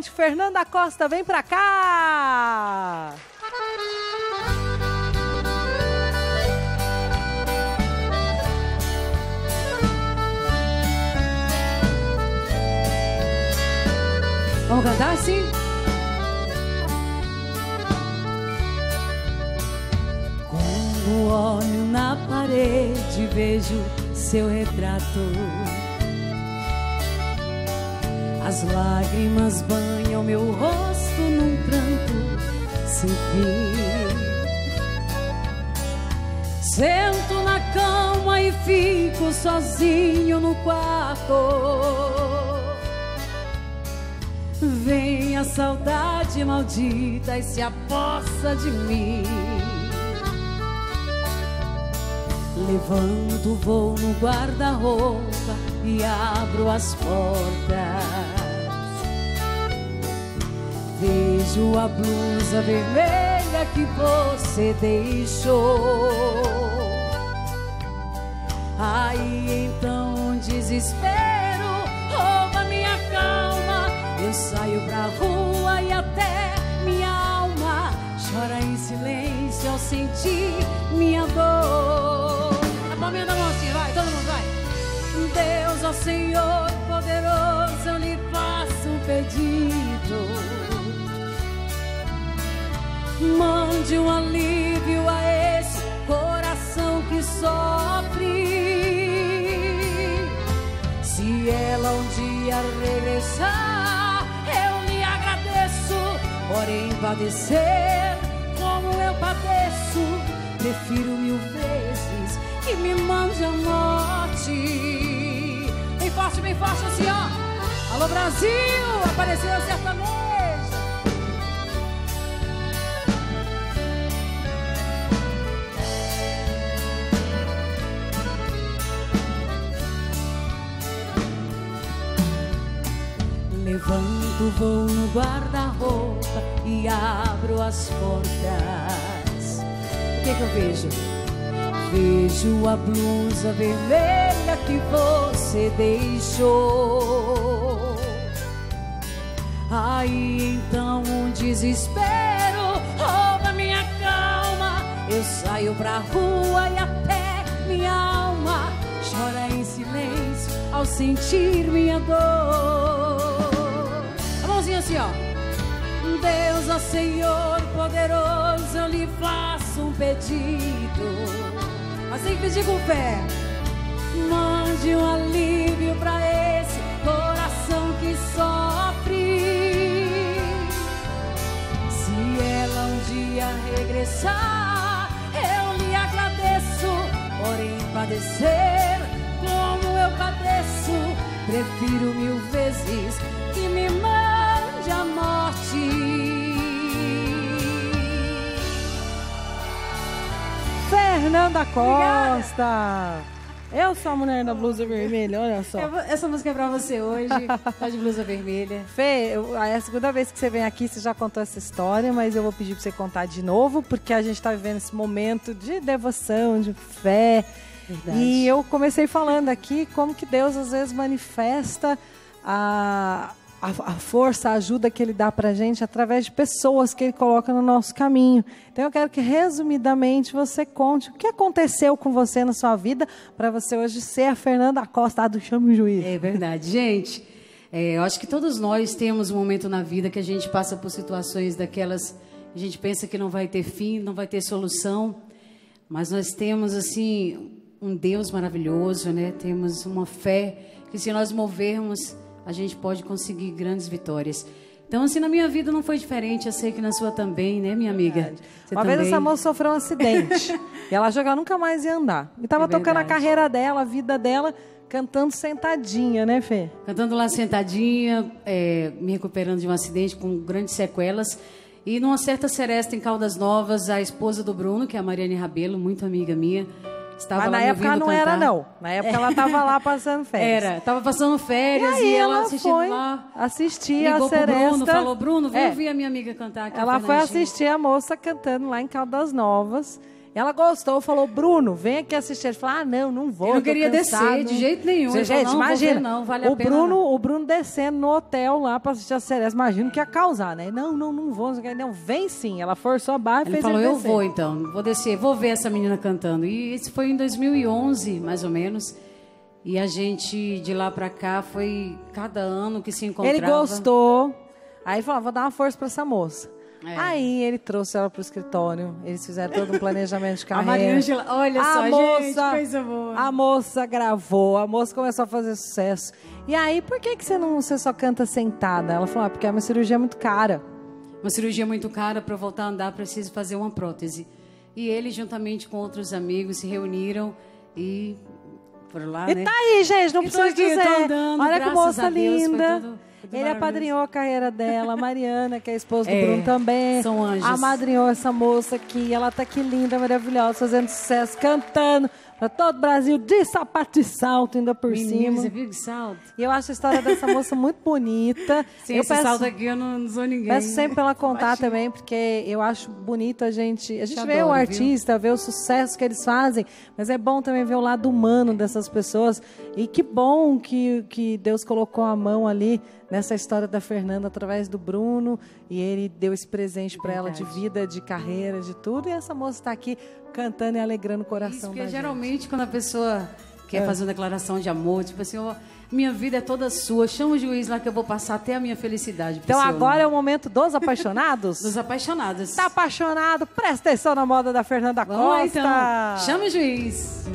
Fernanda Costa, vem pra cá! Vamos cantar assim? Quando olho na parede, vejo seu retrato. As lágrimas banham meu rosto num pranto sem fim. Sento na cama e fico sozinho no quarto. Vem a saudade maldita e se apossa de mim. Levanto, vou no guarda-roupa e abro as portas. Vejo a blusa vermelha que você deixou. Aí então um desespero rouba minha calma. Eu saio pra rua e até minha alma chora em silêncio ao sentir minha dor. A palminha da mão assim, vai, todo mundo vai. Deus, ó Senhor poderoso, eu lhe faço um pedido. Mande um alívio a esse coração que sofre. Se ela um dia regressar, eu lhe agradeço. Porém, padecer como eu padeço, prefiro 1000 vezes que me mande a morte. Bem forte assim, ó. Alô, Brasil, apareceu a sertaneja. Levanto, vou no guarda-roupa e abro as portas. O que eu vejo? Vejo a blusa vermelha que você deixou. Aí então um desespero rouba minha calma. Eu saio pra rua e até minha alma chora em silêncio ao sentir minha dor. A mãozinha assim, ó. Deus, ó Senhor poderoso, eu lhe faço um pedido. Mas tem que pedir com fé. Mande um alívio pra esse coração que sofre. Se ela um dia regressar, eu lhe agradeço. Porém, padecer como eu padeço, prefiro 1000 vezes que me mande a morte. Fernanda Costa. Eu sou a mulher da blusa vermelha, olha só. Essa música é pra você hoje, tá de blusa vermelha. Fê, é a segunda vez que você vem aqui, você já contou essa história, mas eu vou pedir pra você contar de novo, porque a gente tá vivendo esse momento de devoção, de fé. Verdade. E eu comecei falando aqui como que Deus às vezes manifesta a força, a ajuda que Ele dá pra gente através de pessoas que Ele coloca no nosso caminho. Então eu quero que resumidamente você conte o que aconteceu com você na sua vida para você hoje ser a Fernanda Costa do Chame o Juiz. É verdade, gente. Eu acho que todos nós temos um momento na vida que a gente passa por situações daquelas, a gente pensa que não vai ter fim, não vai ter solução, mas nós temos assim um Deus maravilhoso, né? Temos uma fé que se nós movermos a gente pode conseguir grandes vitórias. Então, assim, na minha vida não foi diferente. Eu sei que na sua também, né, minha amiga? Você uma também. vez essa moça sofreu um acidente. E ela achou que ela nunca mais ia andar. E estava tocando a carreira dela, a vida dela, cantando sentadinha, né, Fê? Cantando lá sentadinha, me recuperando de um acidente com grandes sequelas. E numa certa seresta em Caldas Novas, a esposa do Bruno, que é a Mariane Rabelo, muito amiga minha, estava mas lá na época ela não cantar. Era, não. Na época ela estava lá passando férias. Estava passando férias e ela assistindo foi lá. Assistir a ligou pro seresta. Bruno, falou, Bruno, vem ouvir a minha amiga cantar aqui. Ela foi assistir a moça cantando lá em Caldas Novas. Ela gostou, falou, Bruno, vem aqui assistir. Ele falou, não vou. Eu não queria descer de jeito nenhum. Gente, falou, não, imagina, não, vale a pena. O Bruno descendo no hotel lá pra assistir a Cereza. Imagino que ia causar, né? Não vou. Não, vem sim. Ela forçou a barra e fez ele falou, eu descer. vou então, vou descer, vou ver essa menina cantando. E isso foi em 2011, mais ou menos. E a gente, de lá pra cá, foi cada ano que se encontrava. Ele gostou. Aí falou, vou dar uma força pra essa moça. Aí ele trouxe ela pro escritório. Eles fizeram todo um planejamento de carreira. A Mariângela, olha só, gente, coisa boa. A moça gravou, a moça começou a fazer sucesso. E aí, por que você só canta sentada? Ela falou, porque é uma cirurgia muito cara. Uma cirurgia muito cara, para voltar a andar, preciso fazer uma prótese. E ele, juntamente com outros amigos, se reuniram e foram lá, e né? Tá aí, gente, não precisa dizer. Andando, olha que moça linda. Tudo ele apadrinhou a carreira dela, a Mariana, que é a esposa do Bruno também. São anjos. Amadrinhou essa moça aqui. Ela tá aqui linda, maravilhosa, fazendo sucesso, cantando para todo o Brasil, de sapato e salto, ainda por cima. Você viu que salto? E eu acho a história dessa moça muito bonita. Sim, esse salto aqui eu não sou ninguém. Peço sempre pra ela contar também, porque eu acho bonito a gente vê o artista, vê o sucesso que eles fazem, mas é bom também ver o lado humano dessas pessoas. E que bom que Deus colocou a mão ali nessa história da Fernanda através do Bruno, e ele deu esse presente para ela de vida, de carreira, de tudo, e essa moça está aqui cantando e alegrando o coração da gente. Porque geralmente quando a pessoa quer fazer uma declaração de amor, tipo assim, minha vida é toda sua, chama o juiz lá que eu vou passar até a minha felicidade. Então agora é o momento dos apaixonados? Dos apaixonados. Tá apaixonado? Presta atenção na moda da Fernanda Costa. Lá, então. Chama o juiz.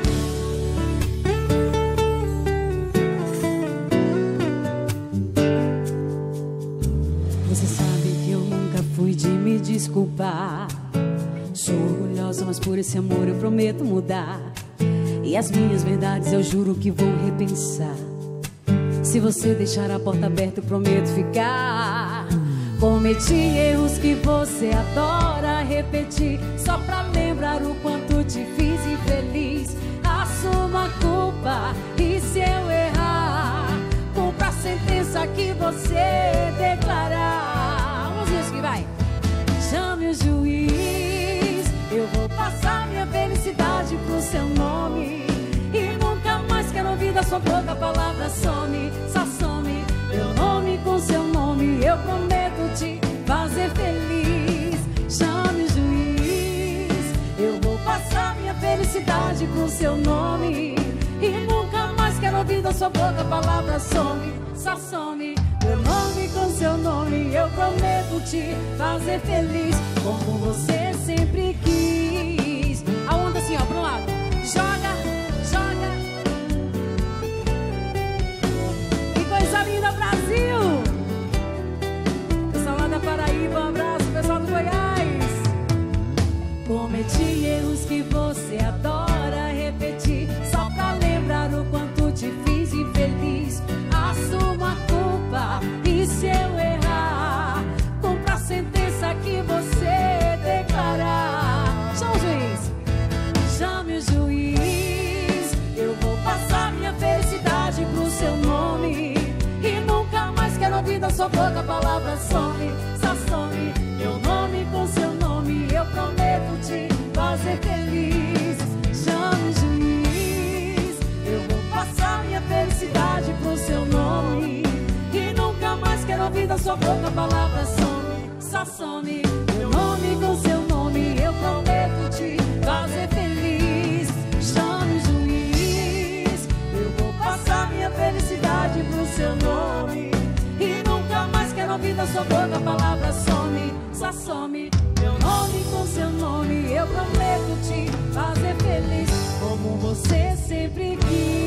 Você sabe que eu nunca fui de me desculpar. Sou orgulhosa, mas por esse amor eu prometo mudar. E as minhas verdades eu juro que vou repensar. Se você deixar a porta aberta eu prometo ficar. Cometi erros que você adora repetir, só pra lembrar o quanto te fiz infeliz. Assuma a culpa e se eu errar, cumpra a sentença que você declarar. Vamos ver isso que vai. Chame o juiz, eu vou passar minha felicidade pro seu nome. E nunca mais quero ouvir da sua boca a palavra some. Só some meu nome com seu nome. Eu prometo te fazer feliz. Chame o juiz, eu vou passar minha felicidade pro seu nome. E nunca mais quero ouvir da sua boca a palavra some. Só some meu nome com seu nome. Eu prometo te fazer feliz, como você sempre quis. A onda assim, ó, pro lado. Joga, joga. Que coisa linda, Brasil! Pessoal lá da Paraíba, um abraço, pessoal do Goiás. Cometi erros que você adora repetir, só pra lembrar o quanto te fiz infeliz. Assuma a culpa e se eu errar, cumpra a sentença que você declarar. Chama o juiz, chame o juiz, eu vou passar minha felicidade pro seu nome. E nunca mais quero ouvir da sua boca a palavra some. Só some meu nome com seu nome. Eu prometo te fazer feliz. Chame o juiz, eu vou passar minha felicidade pro seu nome. E nunca mais quero ouvir da sua boca a palavra some. Só some meu nome com seu nome. Eu prometo te fazer feliz. Chame o juiz, eu vou passar minha felicidade pro seu nome. E nunca mais quero ouvir da sua boca a palavra some. Só some meu nome com seu nome. Eu prometo te fazer feliz, como você sempre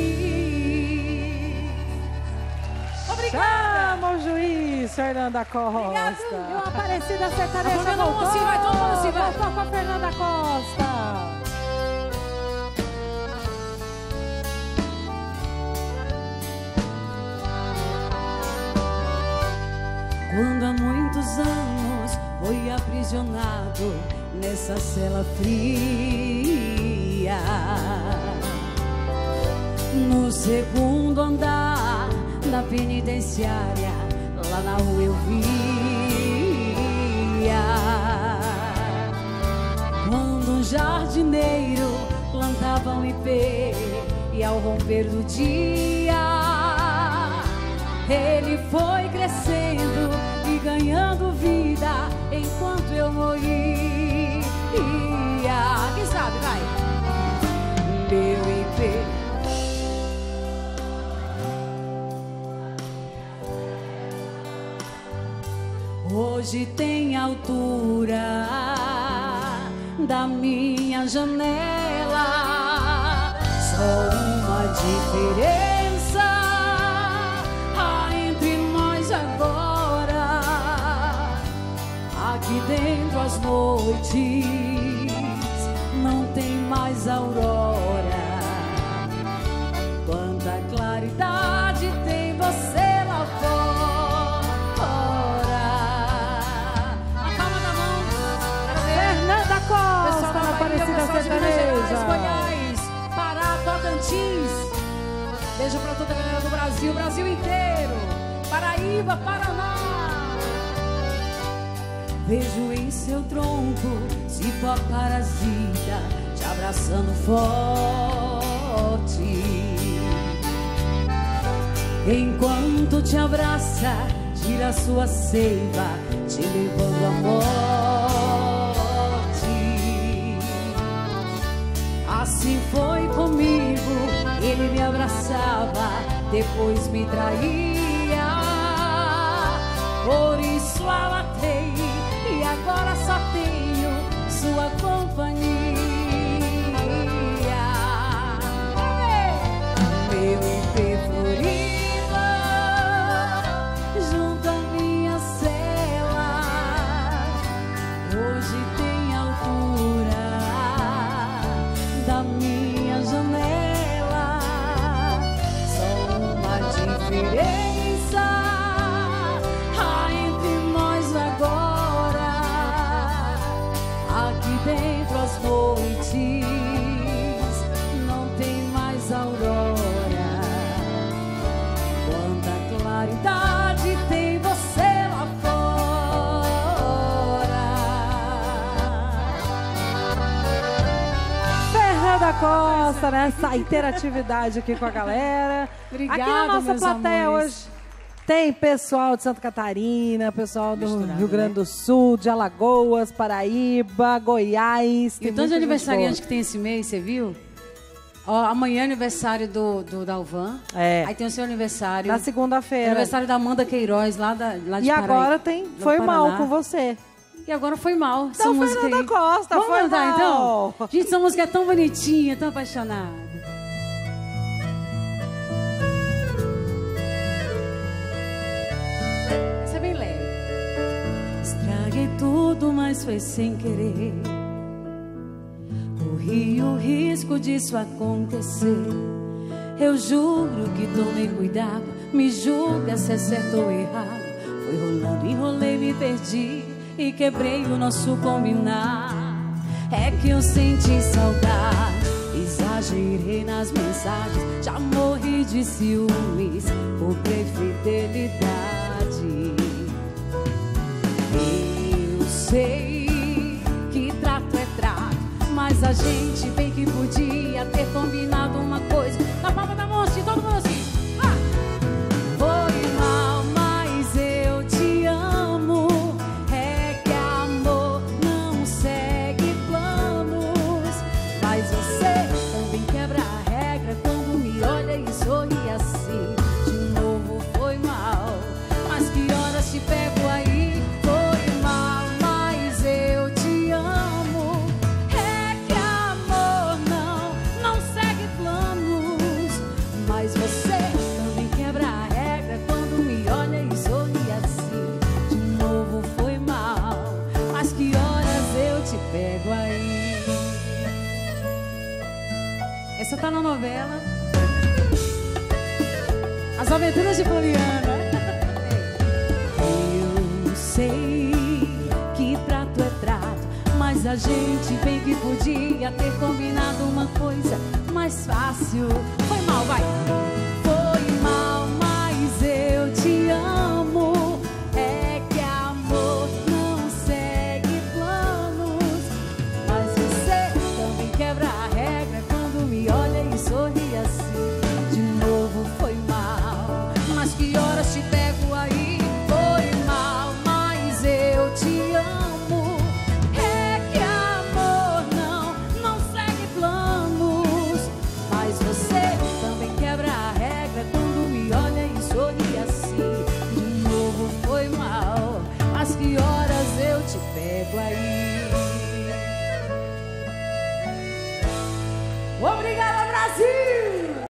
quis. Obrigada! Chama o juiz, Fernanda Costa. Obrigado. E o Aparecida Sertaneja voltou. Assim, vai, todo mundo assim, vai. Voltou com a Fernanda Costa. Quando há muitos anos foi aprisionado nessa cela fria, no segundo andar da penitenciária, lá na rua eu via, quando um jardineiro plantava um ipê, e ao romper do dia ele foi crescendo e ganhando vida enquanto eu morria. Quem sabe, vai. Meu ipê. Hoje tem altura da minha janela, só uma diferença há entre nós agora. Aqui dentro as noites não tem mais aurora. Quanta claridade tem você lá fora. Costa, na Aparecida Sertaneja, Goiás, Pará, Tocantins. Beijo pra toda a galera do Brasil, Brasil inteiro. Paraíba, Paraná. Vejo em seu tronco cipó parasita te abraçando forte. Enquanto te abraça, tira sua seiva, te levando à morte. Assim foi comigo, ele me abraçava, depois me traía. Por isso alatei e agora só tenho sua companhia. Meu ipê florido junto à minha cela, hoje tem altura da minha janela, só uma diferença há entre nós agora. Aqui dentro as noites não tem mais aurora. Quanta claridade tem você lá fora. Fernanda Costa, nessa interatividade aqui com a galera. Obrigada, aqui na nossa meus plateia amores. hoje tem pessoal de Santa Catarina, pessoal do Rio Grande do Sul, de Alagoas, Paraíba, Goiás. E o tanto de aniversariante que tem esse mês, você viu? Ó, amanhã é aniversário do Dalvan. É. Aí tem o seu aniversário. Na segunda-feira. Aniversário da Amanda Queiroz, lá de E Paraíba, agora tem do Foi Mal Paraná. com você. E agora Foi Mal. Essa Então, música Fernanda aí. Costa, Vamos Foi cantar, Mal. então? Gente, essa música é tão bonitinha, tão apaixonada. Essa é bem leve. Estraguei tudo, mas foi sem querer. Corri o risco disso acontecer. Eu juro que tomei cuidado. Me julga se é certo ou errado. Foi rolando, enrolei, me perdi e quebrei o nosso combinar. É que eu senti saudade, exagerei nas mensagens. Já morri de ciúmes, cobrei fidelidade. Eu sei que trato é trato, mas a gente bem que podia ter combinado uma coisa. Na palma da mão, assim, todo mundo assim. Foi mal, mas eu te amo. É que amor não segue planos. Mas você também quebra a regra quando me olha e sorri assim. De novo foi mal, mas que horas te pego aí? Foi mal, mas eu te amo. É que amor não segue planos. Mas você também quebra a regra quando me olha e sorri assim. De novo foi mal, mas que horas eu te pego aí? Essa tá na novela As Aventuras de Poliana. Eu sei que trato é trato, mas a gente bem que podia ter combinado uma coisa mais fácil. Foi mal, vai. Foi mal, mas eu te amo. É que amor não segue planos. Mas você chego aí. Obrigada, Brasil!